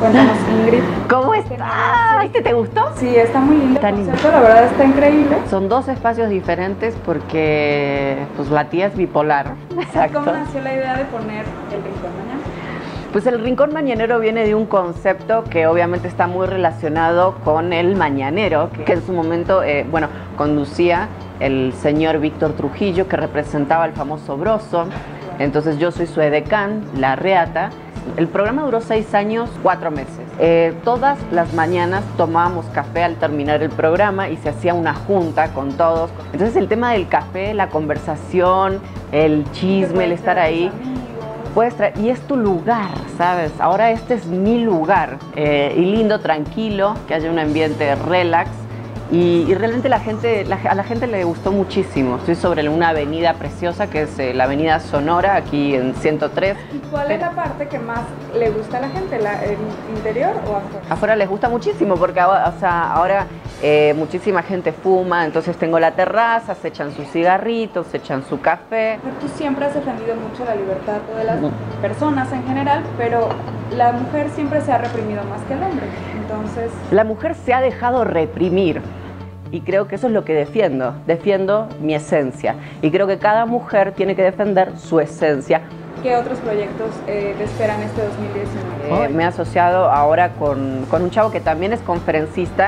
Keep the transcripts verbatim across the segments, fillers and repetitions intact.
Cuéntanos, Ingrid. ¿Cómo está? ¿Viste? ¿Te gustó? Sí, está muy lindo Está el lindo. concepto, la verdad está increíble. Son dos espacios diferentes porque pues la tía es bipolar. Exacto. ¿Cómo nació la idea de poner el Rincón Mañana? Pues el Rincón Mañanero viene de un concepto que obviamente está muy relacionado con el mañanero, que en su momento, eh, bueno, conducía el señor Víctor Trujillo, que representaba al famoso Broso. Entonces yo soy su edecán, la reata. El programa duró seis años, cuatro meses. Eh, todas las mañanas tomábamos café al terminar el programa y se hacía una junta con todos. Entonces el tema del café, la conversación, el chisme, el estar ahí, puedes traer, y es tu lugar, ¿sabes? Ahora este es mi lugar. Eh, y lindo, tranquilo, que haya un ambiente relax. Y, y realmente la gente, la, a la gente le gustó muchísimo. Estoy sobre una avenida preciosa que es eh, la avenida Sonora, aquí en ciento tres. ¿Y cuál es la parte que más le gusta a la gente? ¿La, ¿El interior o afuera? Afuera les gusta muchísimo porque ahora, o sea, ahora eh, muchísima gente fuma, entonces tengo la terraza, se echan sus cigarritos, se echan su café. Tú siempre has defendido mucho la libertad de las personas en general, pero la mujer siempre se ha reprimido más que el hombre. Entonces, la mujer se ha dejado reprimir y creo que eso es lo que defiendo. Defiendo mi esencia y creo que cada mujer tiene que defender su esencia. ¿Qué otros proyectos eh, te esperan este dos mil diecinueve? Eh, me he asociado ahora con, con un chavo que también es conferencista.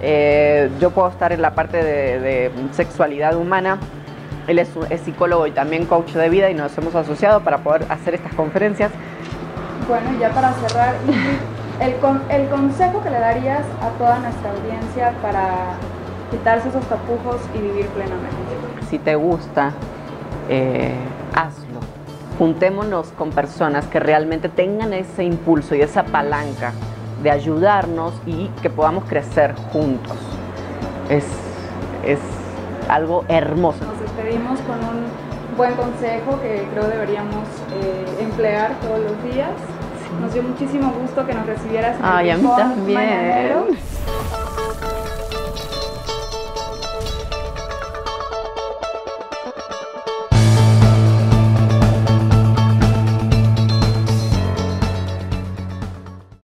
Eh, yo puedo estar en la parte de, de sexualidad humana. Él es, es psicólogo y también coach de vida y nos hemos asociado para poder hacer estas conferencias. Bueno, ya para cerrar, El, con, el consejo que le darías a toda nuestra audiencia para quitarse esos tapujos y vivir plenamente. Si te gusta, eh, hazlo. Juntémonos con personas que realmente tengan ese impulso y esa palanca de ayudarnos y que podamos crecer juntos. Es, es algo hermoso. Nos despedimos con un buen consejo que creo deberíamos eh, emplear todos los días. Nos dio muchísimo gusto que nos recibieras en Ay, el a mí Rincón también. Mañanero.